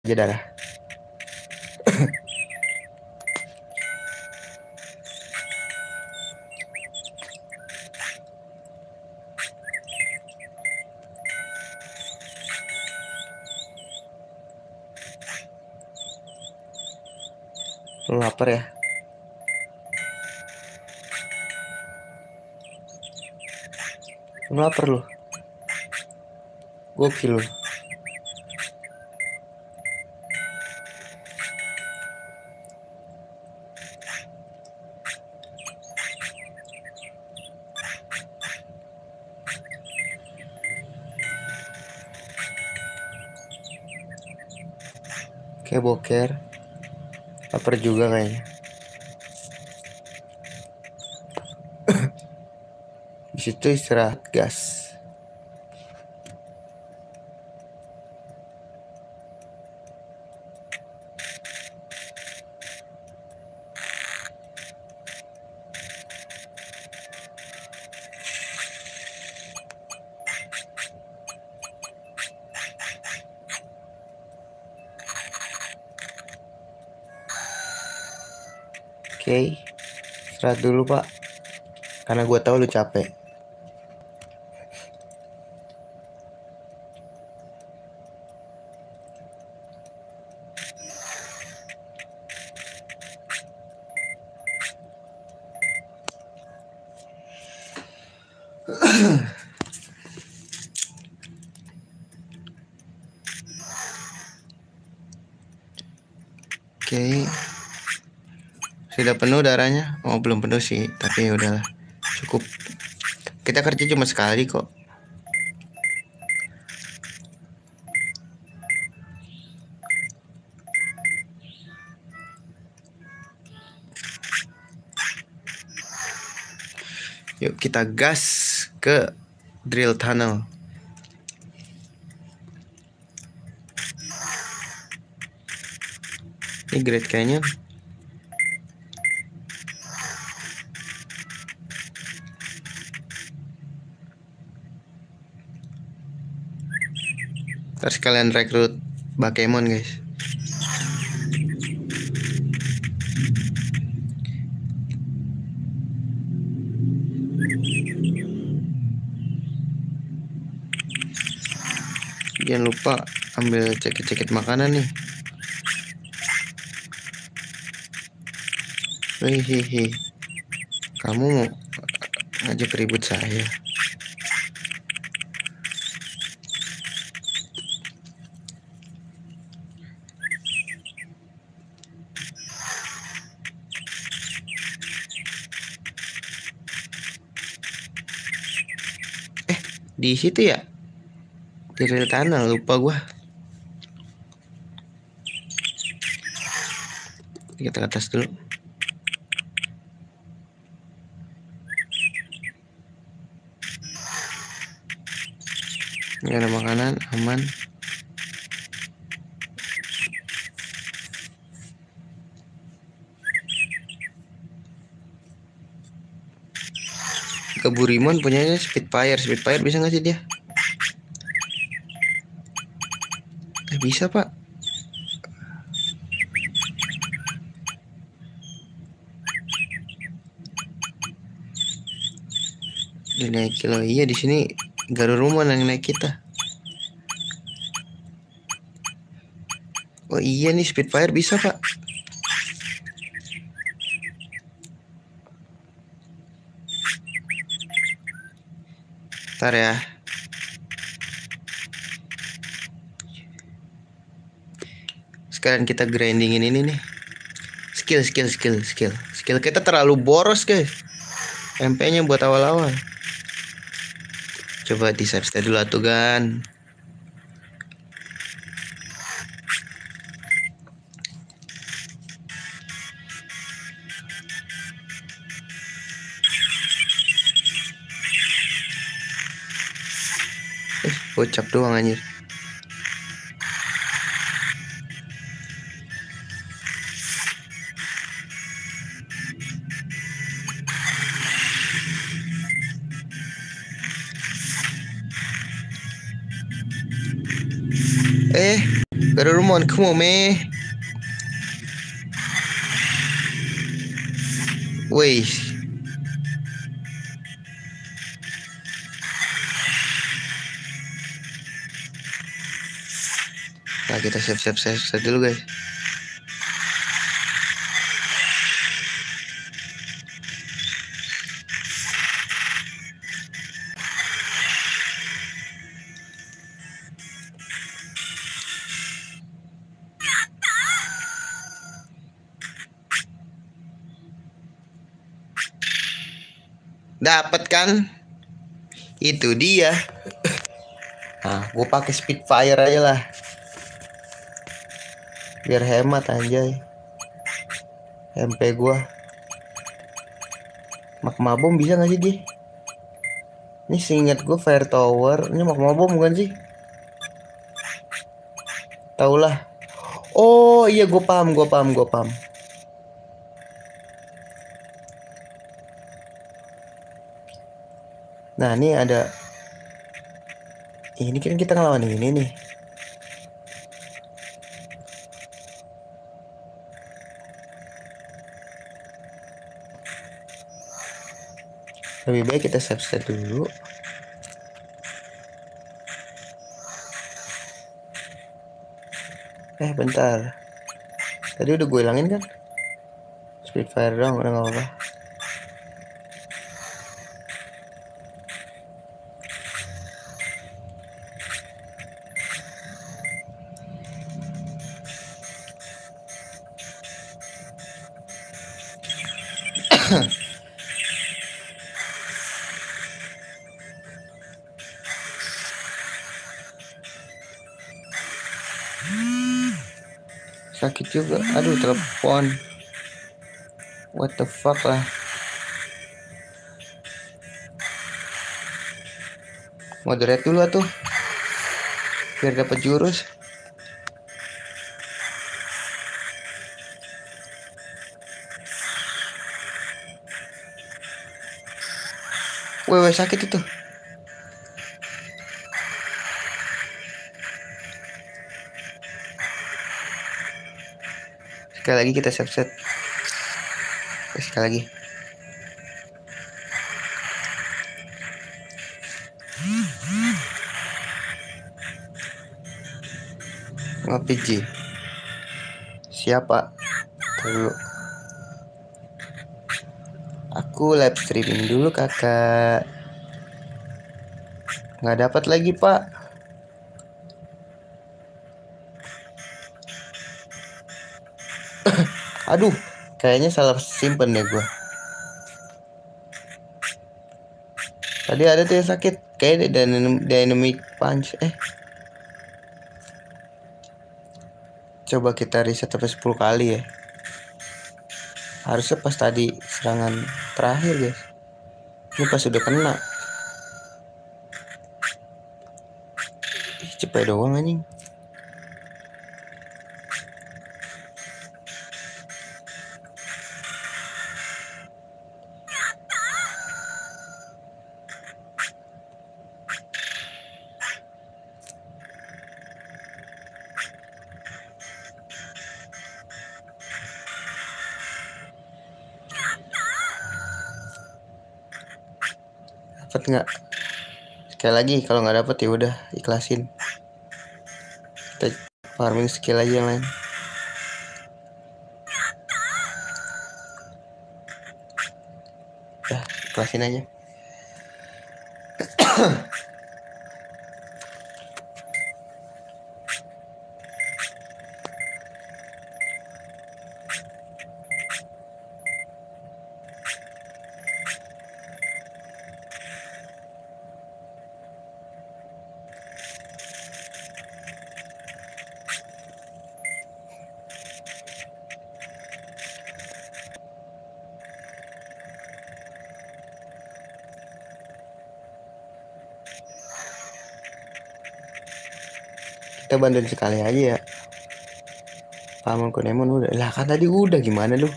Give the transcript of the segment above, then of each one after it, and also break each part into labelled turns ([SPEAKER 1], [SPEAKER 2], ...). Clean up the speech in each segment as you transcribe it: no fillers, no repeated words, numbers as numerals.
[SPEAKER 1] aja darah. Lu lapar ya? Lu lapar lu? Gokil lu. Kayak boker. Lapar juga kayaknya. Di situ istirahat gas. Oke, istirahat dulu pak. Karena gue tahu lu capek. Oke. Sudah penuh darahnya? Oh, belum penuh sih, tapi ya udahlah. Cukup. Kita kerja cuma sekali kok. Yuk kita gas ke drill tunnel. Ini Great Canyon. Terus kalian rekrut Bakemon guys. Jangan lupa ambil ceket-ceket makanan nih. Hehehe. Kamu mau ngajak ribut saya? Di situ ya? Di rel tanah, lupa gua. Kita ke atas dulu. Nggak ada makanan, aman. Ke Burimon punyanya Spitfire. Spitfire bisa nggak sih dia? Bisa pak. Dia naik kilo. Iya, di sini Garurumon yang naik kita. Oh iya nih, Spitfire bisa pak. Ntar ya. Sekarang kita grindingin ini nih. Skill kita terlalu boros guys. MP-nya buat awal-awal. Coba di save state dulu atuh kan. Kocak doang anjir. Garurumon, come on, man. Wih. Nah, kita siap-siap dulu, guys. Dapat kan? Itu dia. Nah, gue pakai Spitfire aja lah. Biar hemat anjay. MP gua. Magma Bomb bisa gak sih dia? Ini seingat gue Fire Tower. Ini Magma Bomb bukan sih? Taulah. Oh iya, gue paham. Nah ini ada. Ini kan kita ngelawan ini nih. Lebih baik kita save dulu. Bentar. Tadi udah gue hilangin kan? Spitfire dong, udah gak apa-apa. Sakit juga. Aduh, telepon. What the fuck lah. Moderate dulu tuh. Biar dapat jurus. Weh, sakit itu. Sekali lagi kita set. Sekali lagi. RPG. Siapa? Dulu. Aku live streaming dulu kakak. Nggak dapat lagi pak. Aduh, kayaknya salah simpen deh gua. Tadi ada tuh yang sakit, kayak dynamic punch. Coba kita reset sampai 10 kali ya. Harusnya pas tadi serangan terakhir guys. Ini pas udah kena. Cepet doang anjing. Dapat nggak? Sekali lagi, kalau nggak dapet ya udah ikhlasin. Kita farming skill aja yang lain. Udah ikhlasin aja. Kita bantuin sekali aja ya. Paman Kunemon udah. Lah kan tadi udah, gimana lu?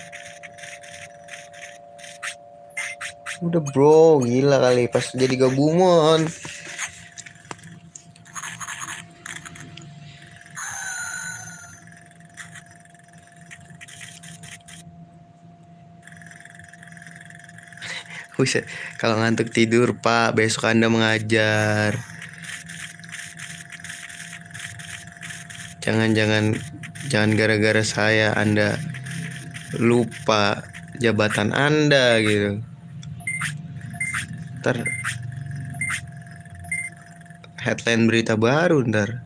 [SPEAKER 1] Udah bro, gila kali pas jadi gabungan. Buset, kalau ngantuk tidur Pak, besok Anda mengajar. Jangan gara-gara saya Anda lupa jabatan Anda gitu. Ntar headline berita baru ntar.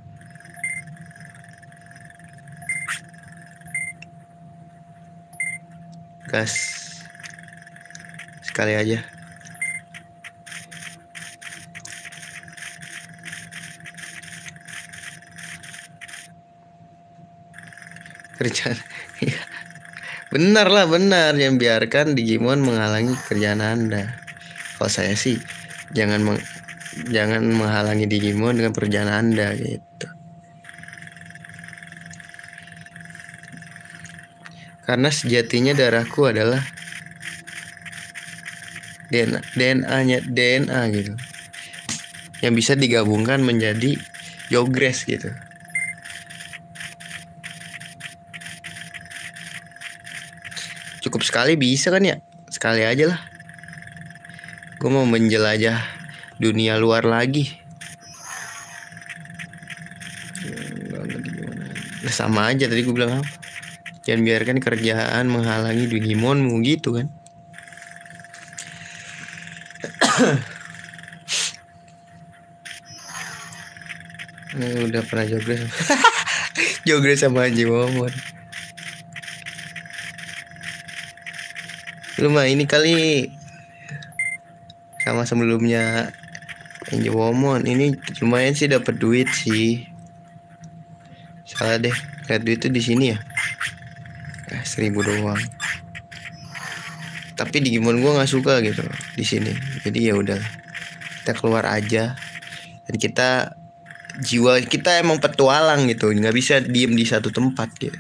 [SPEAKER 1] Gas. Sekali aja. Kerjaan. Benar lah, benar. Yang biarkan Digimon menghalangi kerjaan Anda. Kalau saya sih jangan menghalangi Digimon dengan pekerjaan Anda gitu. Karena sejatinya darahku adalah DNA gitu. Yang bisa digabungkan menjadi Jogres gitu. Cukup sekali bisa kan ya? Sekali aja lah. Gue mau menjelajah dunia luar lagi. Sama aja tadi gue bilang apa? Jangan biarkan kerjaan menghalangi Digimonmu gitu kan. Udah pernah Jogres. Jogres sama Anji Momon. Lu mah ini kali sama sebelumnya Anji Momon. Ini lumayan sih dapat duit sih. Salah deh, lihat duit tuh di sini ya. 1.000 doang. Tapi Digimon gue nggak suka gitu di sini. Jadi ya udah, kita keluar aja. Dan kita jiwa kita emang petualang gitu, nggak bisa diem di satu tempat gitu.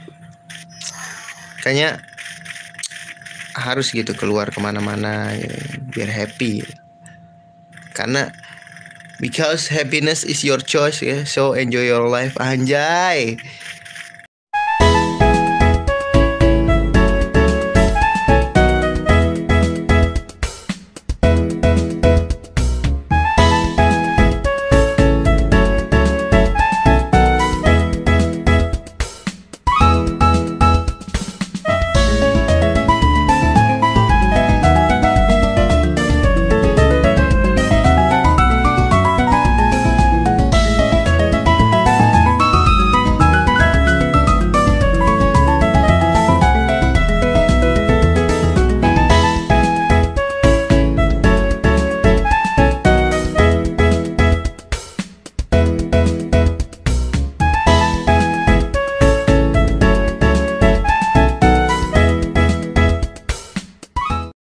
[SPEAKER 1] Kayaknya harus gitu keluar kemana-mana gitu, biar happy gitu. Karena because happiness is your choice ya, so enjoy your life, anjay.